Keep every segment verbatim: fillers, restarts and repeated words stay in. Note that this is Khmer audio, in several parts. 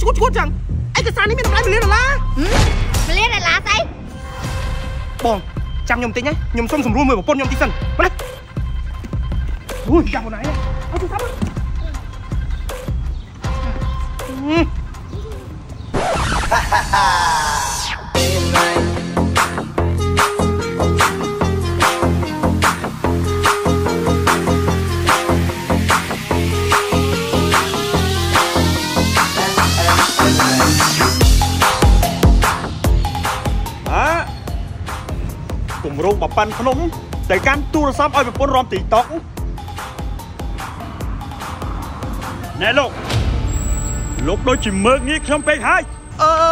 ឈួតឈួតចឹងឯកសារនេះមានតម្លៃមួយលានដុល្លារមួយលានដុល្លារស្អីបងចាំខ្ញុំតិចណាខ្ញុំសុំសម្រួលមើលប្រពន្ធខ្ញុំតិចសិនមកណាអូយចាំខ្លួនឯងអត់ទៅតាមគម្រោងបប៉ាន់ភ្នំតែកាន់ទូរស័ព្ទឲ្យប្រពន្ធរំទីតុកណែលោកលោកដូចជាមើលងាយខ្ញុំពេកហើយអឺ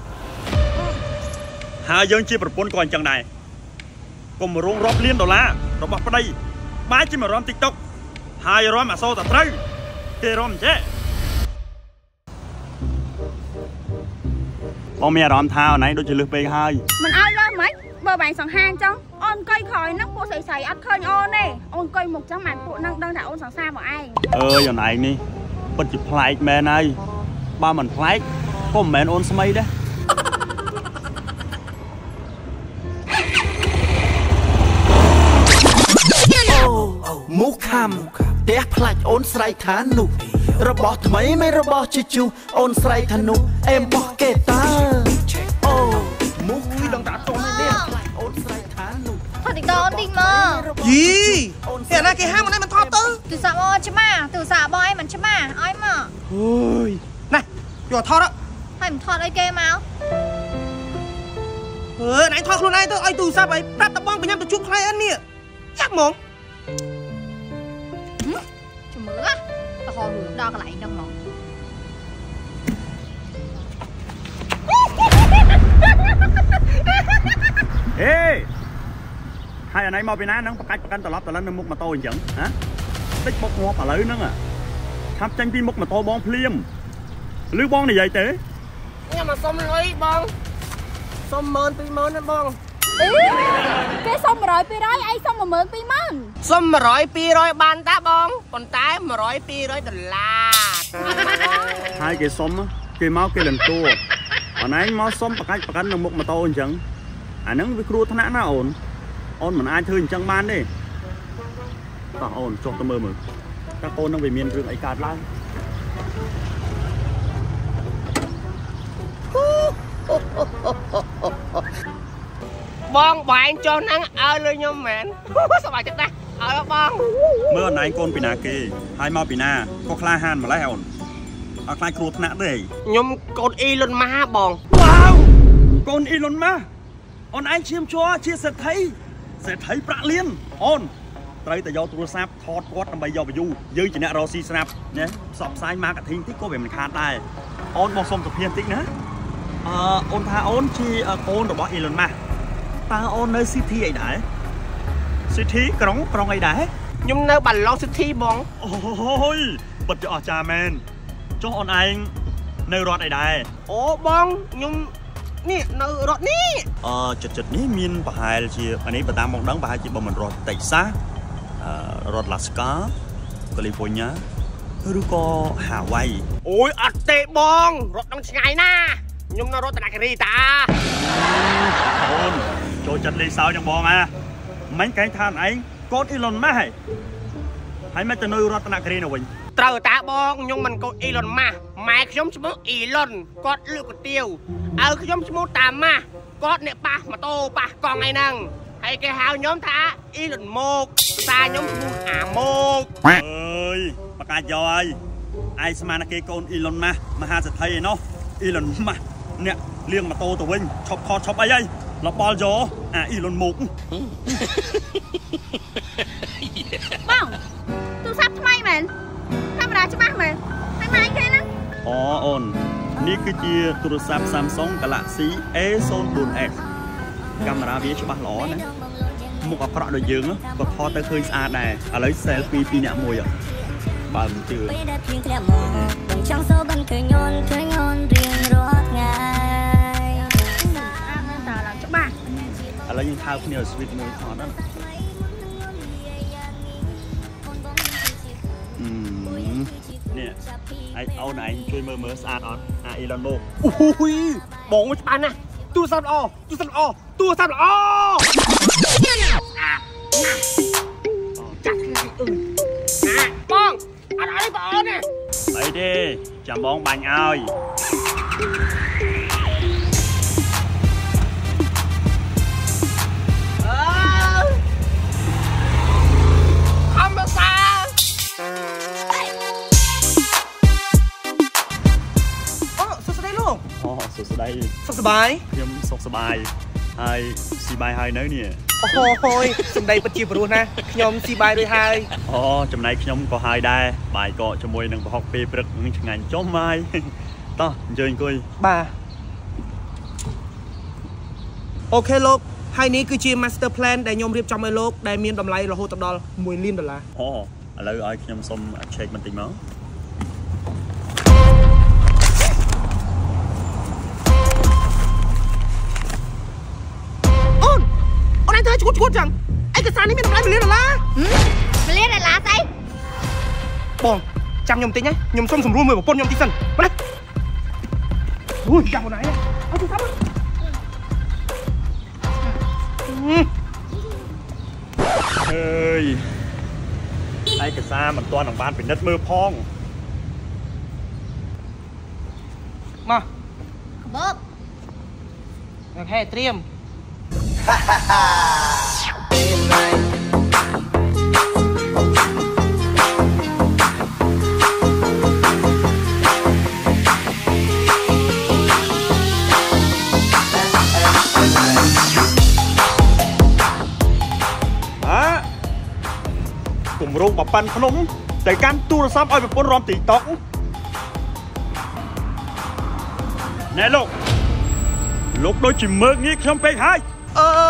ហើយយើងជាប្រពន្ធក៏អញ្ចឹងដែរគម្រោងរាប់លានដុល្លាររបស់ប្តីបែរជាមករំទីតុកហើយរំអសូរតែត្រូវគេរំចេះបងមានអារម្មណ៍ថាអូនឯងដូចជាលឺពេកហើយមិនឲ្យលើមិនបើបែងសង្ហាអញ្ចឹងអូនអង្គុយក្រោយហ្នឹងពួកស្រីស្រីអត់ឃើញអូនទេអូនអង្គុយមុខចឹងមិនពួកហ្នឹងដឹងថាអូនសង្សារមកឯងអើយអូនឯងនេះពិតជាប្លែកមែនហើយបើមិនប្លែកក៏មិនមែនអូនស្មីដែរអូមូខាំផ្ទះផ្លាច់អូនស្រីថានោះរបស់ថ្មីមិនរបស់ជជុះអូនស្រីថានោះអេមបោះកេតាអូមូគីដងតាតូននេះអូនស្រីថានោះថតទីតអូនទីមកយីតែណាគេហាមមិនឲ្យមិនថតទៅទូរស័ព្ទអូនច្បាស់ទូរស័ព្ទបងឯងមិនច្បាស់ឲ្យមកអូយណាយកថតហើយមិនថតអីគេមកអឺណៃថតខ្លួនឯងទៅឲ្យទូរស័ព្ទឲ្យប្រាប់តបងបញ្ញាទៅជួបខ្លៃអិននេះចាក់ហ្មងជំរឿទៅហៅរឿងដល់កន្លែងហ្នឹងហ្មងហេហើយអានេះមកពីណាហ្នឹងបកាច់ប្រកាន់ត្រឡប់ទៅឡើងនៅមុខម៉ូតូអញ្ចឹងហ៎តិចបុកងាប់ឥឡូវហ្នឹងឆាប់ចាញ់ពីមុខម៉ូតូបងភ្លាមឬបងនិយាយទេខ្ញុំមកសុំលុយបងសុំម៉ឺនពីរម៉ឺនណាបងអីគេសុំmột trămពីរtrămឯងសុំmột nghìnពីរម៉ឺនសុំmột trămពីរtrămបានតាបងប៉ុន្តែmột trămពីរtrămដុល្លារហើយគេសុំគេមកគេលន្ទួអនឯងមកសុំបកាច់ប្រកាន់នៅមុខម៉ូតូអញ្ចឹងអាហ្នឹងវាគ្រោះថ្នាក់ណាអូនអូនមិនអាចធ្វើអញ្ចឹងបានទេតោះអូនចុះទៅមើលមើលតើកូននឹងវាមានរឿងអីកើតឡើងបងបែងចុះហ្នឹងឲ្យលុយខ្ញុំមែនសប្បាយចិត្តណាស់ឲ្យបងមើលអនឯងកូនពីណាគេហើយមកពីណាក៏ក្លាហានម្លេះអូនអត់ខ្លាចគ្រោះថ្នាក់ទេខ្ញុំកូនអ៊ីលុនម៉ាបងវ៉ាវកូនអ៊ីលុនម៉ាអូនឯងឈាមជ័រជាសេដ្ឋីសេដ្ឋីប្រាក់លានអូនត្រូវតែយកទូរស័ព្ទថតគាត់ដើម្បីយក view យើងជាអ្នករកស៊ីស្រាប់ណាផ្សព្វផ្សាយ marketing តិចក៏វាមិនខាតដែរអូនមកសុំសុភាបន្តិចណាអឺអូនថាអូនជាកូនរបស់ Elon Musk តើអូននៅ City អីដែរ City ក្រុងក្រុងអីដែរខ្ញុំនៅបាឡុង City បងអូយពិតជាអស្ចារ្យមែនចុះអូនឯងនៅរដ្ឋអីដែរអូបងខ្ញុំនេះនៅរដ្ឋនេះអឺចិត្តចិត្តនេះមានប្រហែលជាអានេះបើតាមមកដឹងប្រហែលជាបើមិនរដ្ឋ Texas អឺរដ្ឋ Alaska California ឬក៏ Hawaii អូយអត់ទេបងរដ្ឋនឹងឆ្ងាយណាខ្ញុំនៅរដ្ឋនគិរីតាអូនចូលចិត្តលេងសើចយ៉ាងបងអាមិញកែងថាឯងកូន Elon Musk ហើយហើយមិនទៅនៅរដ្ឋនគិរីនោះវិញត្រូវតាបងខ្ញុំមិនកូន Elon Musk ម៉ែខ្ញុំឈ្មោះ Elon គាត់លក់គុយទាវឪខ្ញុំឈ្មោះតាម៉ាស់គាត់អ្នកប៉ះម៉ូតូប៉ះកង់អីហ្នឹងហើយគេហៅខ្ញុំថា Elon Musk តាខ្ញុំឈ្មោះអាម៉ូកអើយបកាច់យកហើយឯងស្មានតែគេកូន Elon Musk មហាសេដ្ឋីឯណោះ Elon Musk អ្នកលៀងម៉ូតូទៅវិញឈប់ខតឈប់អីហើយលបល់យកអា Elon Musk បងទូរស័ព្ទថ្មីមែនកាមេរ៉ាច្បាស់មែនហើយម៉ាញគេណាអូអូននេះគឺជាទូរស័ព្ទ Samsung Galaxy A ศูนย์ bốn เอส កាមេរ៉ាវាច្បាស់ល្អណាមុខអាក្រក់ដូចយើងក៏ថតទៅឃើញស្អាតដែរឥឡូវ selfie ពីរនាក់មួយបើមិនជឿចង់សោបានឃើញអូនឃើញអូនរៀងរាល់ថ្ងៃតាឡើងច្បាស់ឥឡូវយើងថើបគ្នា sweet មួយថតណា nè ai ôn này chơi mơ mơ sát on à Elon Musk อุ้ยบอกว่าปานนะตู้ซับอ๋อตู้ซับอ๋อตู้ซับอ๋อจัดเลยเอออ่ะป้องอะไรป้องเนี่ย lấy đi chạm bóng bánh ơi สุขสบายสุขสบายខ្ញុំសុខសប្បាយហើយស៊ីបាយហើយនៅនេះអូហូយសម្ដីពិតជាព្រោះណាខ្ញុំស៊ីបាយរួចហើយអូចំណែកខ្ញុំក៏ហើយដែរបាយក៏ជាមួយនឹងប្រហុកពេលព្រឹកឆ្ងាញ់ចំហើយតោះអញ្ជើញអង្គុយបាទអូខេលោកហើយនេះគឺជា master plan ដែលខ្ញុំរៀបចំឲ្យលោកដែលមានតម្លៃរហូតដល់មួយលានដុល្លារអូឥឡូវឲ្យខ្ញុំសុំ check បន្តិចមកឈួតឈួតចឹងឯកសារនេះមានតម្លៃមួយលានដុល្លារមួយលានដុល្លារស្អីបងចាំខ្ញុំតិចណាខ្ញុំសុំសម្រួលមើលប្រពន្ធខ្ញុំតិចសិនមកណាអូយចាំខ្លួនឯងអត់ទៅតាមអើយឯកសារមិនទាន់នឹងបានពិនិត្យមើលផងមកបបអូខេត្រៀមគម្រោងបប៉ាន់ភ្នំតែកាន់ទូរស័ព្ទឲ្យប្រពន្ធរំទីតុកណែលោកលោកដូចជាមើលងាយខ្ញុំពេកហើយអឺ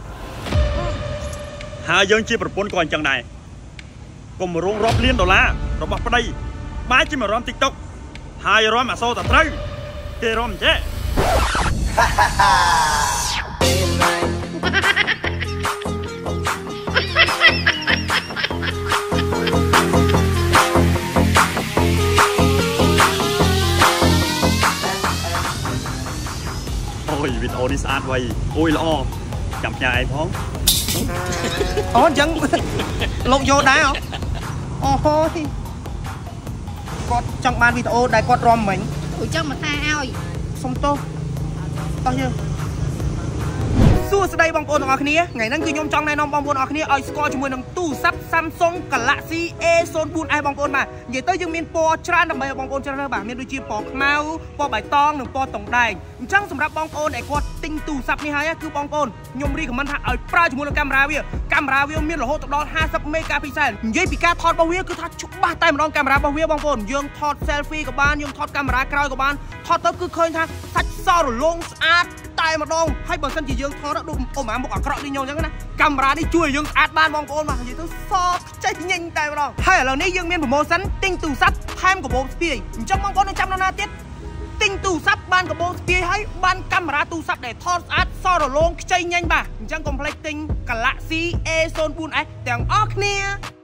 ហើយយើងជាប្រពន្ធក៏អញ្ចឹងដែរគម្រោងរាប់លានដុល្លាររបស់ប្តីបែរជាមករំទីតុកហើយរំអសូរតែត្រូវគេរំចេះអូយវីដេអូនេះស្អាតវៃអូយល្អចាំផ្ញើឯងផងអូអញ្ចឹងលោកយកដែរអូហូយគាត់ចង់បានវីដេអូដែលគាត់រំមិញអូយចង់មកថាឲ្យសុំទោសតោះយើងសួស្តីបងប្អូនទាំងអស់គ្នាថ្ងៃហ្នឹងគឺខ្ញុំចង់ណែនាំបងប្អូនទាំងអស់គ្នាឲ្យស្គាល់ជាមួយនឹងទូរស័ព្ទ Samsung Galaxy A ศูนย์ four បងប្អូនបាទនិយាយទៅយើងមានពណ៌ច្រើនដើម្បីឲ្យបងប្អូនជ្រើសរើសបាទមានដូចជាពណ៌ខ្មៅពណ៌បៃតងនិងពណ៌តុងដែងអញ្ចឹងសម្រាប់បងប្អូនដែលគាត់ទិញទូរស័ព្ទនេះហើយគឺបងប្អូនខ្ញុំរីកមិនថាឲ្យប្រើជាមួយនឹងកាមេរ៉ាវាកាមេរ៉ាវាមានរហូតដល់fifty មេហ្គាភីសែលនិយាយពីការថតរបស់វាគឺថាច្បាស់តែម្ដងកាមេរ៉ារបស់វាបងប្អូនយើងថត selfie ក៏បានយើងថតកាមេរ៉ាក្រោយក៏បានថតទៅគឺឃើញថាសាច់សរលោងស្អាតតែម្ដងហើយបើសិនជាយើងថតដូចអូម៉ាមុខអាក្រក់ដូចខ្ញុំអញ្ចឹងណាកាមេរ៉ានេះជួយឲ្យយើងស្អាតបានបងប្អូនបាទនិយាយទៅសចេះញញតែម្ដងហើយឥឡូវនេះយើងមានប្រូម៉ូសិនទិញទូរស័ព្ទថែមកាបូបស្ពាយអញ្ចឹងបងប្អូននឹងចាំដល់ណាទៀតទិញទូរស័ព្ទបានកាបូបស្ពាយហើយបានកាមេរ៉ាទូរស័ព្ទដែលថតស្អាតសរលោងខ្ចីញញបាទអញ្ចឹងកុំភ្លេចទិញ Galaxy A ศูนย์ four ទាំងអស់គ្នា